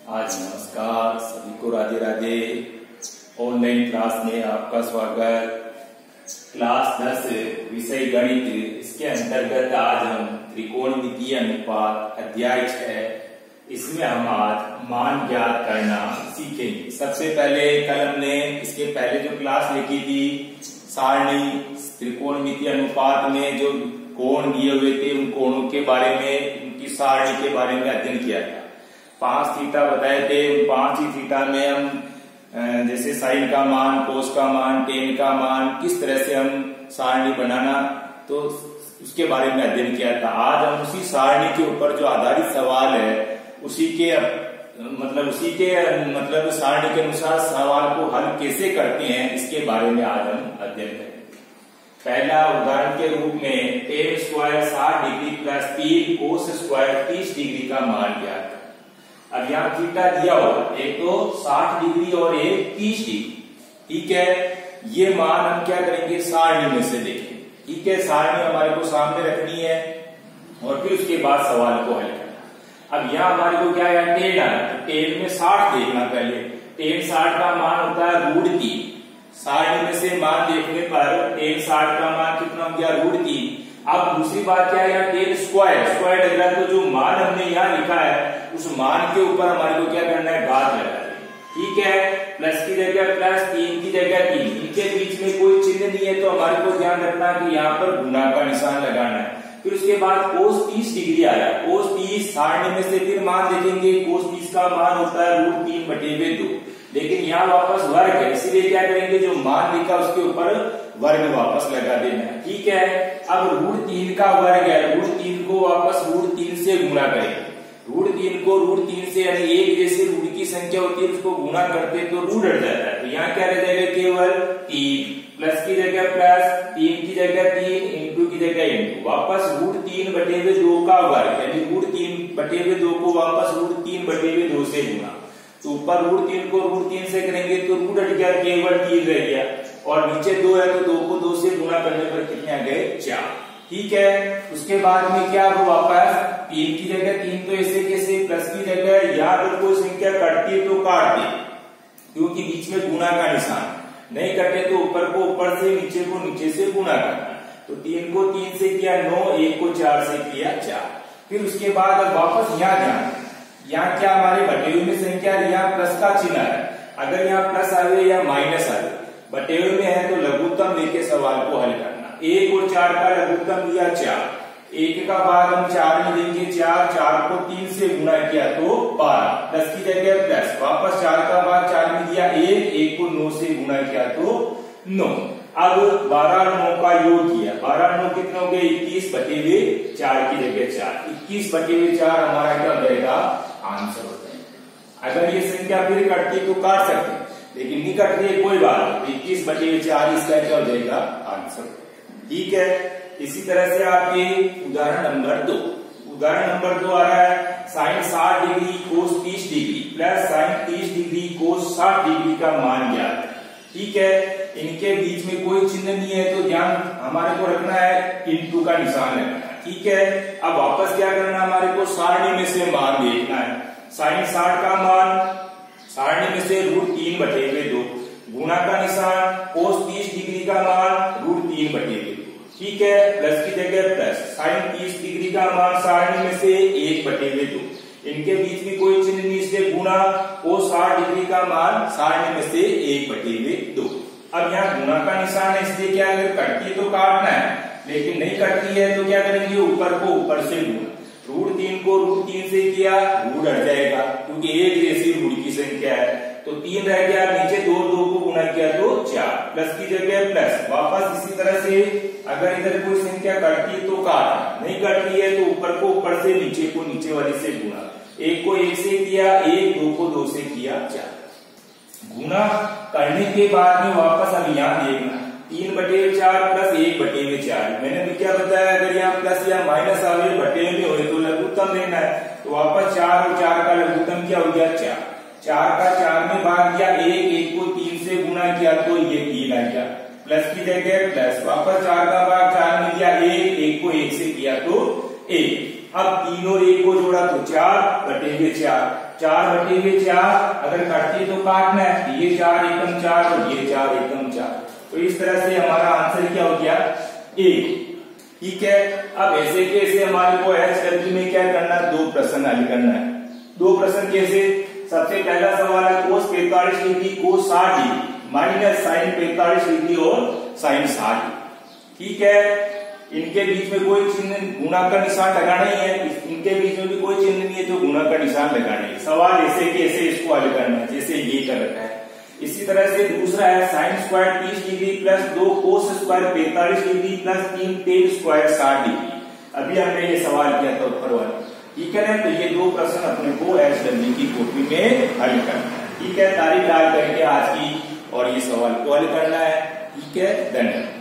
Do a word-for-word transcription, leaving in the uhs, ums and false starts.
आज नमस्कार, सभी को राधे राधे। ऑनलाइन क्लास में आपका स्वागत। क्लास दस विषय गणित, इसके अंतर्गत आज हम त्रिकोणमितीय अनुपात अध्याय छह, इसमें हम आज मान ज्ञात करना सीखेंगे। सबसे पहले कल हमने इसके पहले जो क्लास लिखी थी सारणी त्रिकोणमितीय अनुपात में जो कोण दिए हुए थे उन कोणों के बारे में, उनकी सारणी के बारे में अध्ययन किया था। पांच थीटा बताए थे, उन पांच ही थीटा में हम जैसे साइन का मान, कोस का मान, टेन का मान, किस तरह से हम सारणी बनाना, तो उसके बारे में अध्ययन किया था। आज हम उसी सारणी के ऊपर जो आधारित सवाल है उसी के मतलब उसी के मतलब सारणी के अनुसार सवाल को हल कैसे करते हैं इसके बारे में आज हम अध्ययन करेंगे। पहला उदाहरण के रूप में टेन स्क्वायर साठ डिग्री प्लस तीन कोस स्क्वायर तीस डिग्री का मान ज्ञात करें। अब यहाँ थीटा दिया होगा, एक तो साठ डिग्री और एक तीस डिग्री। ठीक है, ये मान हम क्या करेंगे सारणी में से देखेंगे। ठीक है, सारणी हमारे को सामने रखनी है और फिर उसके बाद सवाल को हल करना। अब यहाँ हमारे को क्या है टेन आना, टेन में साठ देखना। पहले टेन साठ का मान होता है रूट तीन। सारणी में से मान देखने पर टेन साठ का मान कितना हो गया रूट तीन। अब दूसरी बात क्या है यहाँ टेन स्क्वायर स्क्वायर अगर तो जो मान हमने यहाँ लिखा है उस मान के ऊपर हमारे को क्या करना है घात लगाना है। ठीक है, प्लस की जगह प्लस, तीन की जगह तीन, इनके बीच में कोई चिन्ह नहीं है तो हमारे को ध्यान रखना है कि यहाँ पर गुना का निशान लगाना है। फिर उसके बाद कोस तीस डिग्री आया, कोस तीस सारणी में से फिर मान देखेंगे, कोस तीस का मान होता है रूट तीन बटे हुए दो, लेकिन यहाँ वापस वर्ग है इसीलिए क्या करेंगे जो मान लिखा उसके ऊपर वर्ग वापस लगा देना है। ठीक है, अब रूट तीन का वर्ग है, रूट तीन को वापस रूट तीन से गुणा करेंगे। रूट तीन को रूट तीन से यानी एक जैसे रूट की संख्या होती है उसको गुणा करते तो रूट हट जाता है, तो यहाँ क्या रह जाएगा केवल तीन, प्लस की जगह प्लस, तीन की जगह तीन, इंटू की जगह इंटू, वापस रूट तीन बटे हुए दो का वर्ग यानी रूट तीन बटे हुए दो को वापस रूट तीन बटे हुए दो से गुणा, तो ऊपर रूट तीन को रूट तीन से करेंगे तो रूट हट गया, केवल तीन रह गया और नीचे दो है तो दो को दो से गुणा करने पर कितने आ गए चार। ठीक है, उसके बाद में क्या हो वापस तीन की जगह तीन तो ऐसे कैसे, प्लस की जगह या अगर कोई संख्या कटती है तो काट दे क्योंकि बीच में गुणा का निशान, नहीं कटे तो ऊपर को ऊपर से नीचे को नीचे से गुणा करना। तो तीन को तीन से किया नौ, एक को चार से किया चार। फिर उसके बाद अब वापस यहाँ ध्यान, यहाँ क्या हमारे बटे हुए में संख्या यहाँ प्लस का चिन्ह है, अगर यहाँ प्लस आवे या माइनस आवे, बटे हुए में है तो लघुत्तम लेके सवाल को हल करना। एक और चार का लघुत्तम लिया चार, एक का भाग हम चार में देंगे चार, चार को तीन से गुणा किया तो बारह, प्लस की जगह प्लस, वापस चार का भाग चार में दिया एक, एक को नौ से गुणा किया तो नौ। अब बारह नौ का योग किया, बारह नौ कितने हो गए इक्कीस बटे हुए चार की जगह चार, इक्कीस बटे हुए चार हमारा क्या हो जाएगा आंसर हो जाएगा। अगर ये संख्या फिर कटती तो काट सकते हैं लेकिन नहीं कट रही कोई बात, इक्कीस बटे हुए चार इसका क्या हो जाएगा आंसर। ठीक है, इसी तरह से आपके उदाहरण नंबर दो, उदाहरण नंबर दो आ रहा है साइन साठ डिग्री कोस तीस डिग्री प्लस साइन तीस डिग्री कोस साठ डिग्री का मान ज्ञात है। ठीक है, इनके बीच में कोई चिन्ह नहीं है तो ध्यान हमारे को रखना है इंटू का निशान रखना है। ठीक है, अब वापस क्या करना हमारे को सारणी में से मान देखना है। साइन साठ का मान सारणी में से रूट तीन बटे हुए दो, गुणा का निशान, कोस तीस डिग्री का मान रूट तीन बटे हुए दो। ठीक है, प्लस की जगह प्लस, साइन तीस डिग्री का मान सारणी में से एक बटे हुए दो, इनके बीच में कोई चिन्ह नहीं इसलिए गुणा, कोस साठ डिग्री का मान सारणी में से एक बटे हुए दो। अब यहाँ गुणा का निशान है इसलिए क्या अगर कटती है तो काटना है, लेकिन नहीं कटती है तो क्या करेंगे ऊपर को ऊपर से गुणा, रूट तीन को रूट तीन से किया रूट हट जाएगा क्योंकि एक जैसी रूट की संख्या है तो तीन रह गया, नीचे दो, दो को गुणा किया तो चार, प्लस की जगह प्लस, वापस इसी तरह से अगर इधर कोई संख्या कटती है तो काट, नहीं कटती है तो ऊपर को ऊपर से नीचे को नीचे वाले से गुणा, एक को एक से किया एक, दो को दो से किया चार। गुणा करने के बाद में वापस अब यहाँ देखना तीन बटे चार प्लस एक बटे में चार, मैंने भी क्या बताया अगर यहाँ प्लस या माइनस आवे बटे में हो तो लघुत्तम लेना है, तो वापस चार और चार का लघुत्तम क्या हो गया चार, चार का चार में भाग दिया एक, एक को तीन से गुणा किया तो ये तीन आ गया, प्लस की जगह प्लस, वापस चार का भाग चार में दिया एक, एक को एक से किया तो एक। अब तीन और एक को जोड़ा तो चार बटेंगे चार, चार बटेंगे चार, अगर काटते तो काटना है, ये चार एकम चार और ये चार एकम चार, तो इस तरह से हमारा आंसर क्या हो गया एक। ठीक है, अब ऐसे कैसे हमारे को एच डब्ल्यू में क्या करना है, दो प्रश्न हल करना है। दो प्रश्न कैसे, सबसे पहला सवाल है कोस पैंतालीस डिग्री कोस साठ डिग्री माइनस साइन पैंतालीस डिग्री और साइन साठ डिग्री। ठीक है, इनके बीच में कोई चिन्ह गुणा का निशान लगाना ही है, इनके बीच में भी कोई चिन्ह नहीं है तो गुणा का निशान लगाना है। सवाल ऐसे कैसे इसको हल करना है, जैसे ये कर रखा है। इसी तरह से दूसरा है साइन स्क्वायर तीस डिग्री प्लस दो कोस स्क्वायर पैंतालीस डिग्री प्लस तीन टेन स्क्वायर साठ डिग्री। अभी हमने ये सवाल किया था ऊपर वाला। ठीक है ना, तो ये दो प्रश्न अपने को एच डब्ल्यू की कॉपी में हल करना है। ठीक है, तारीख डाल करके आज की और ये सवाल को हल करना है। ठीक है, धन्यवाद।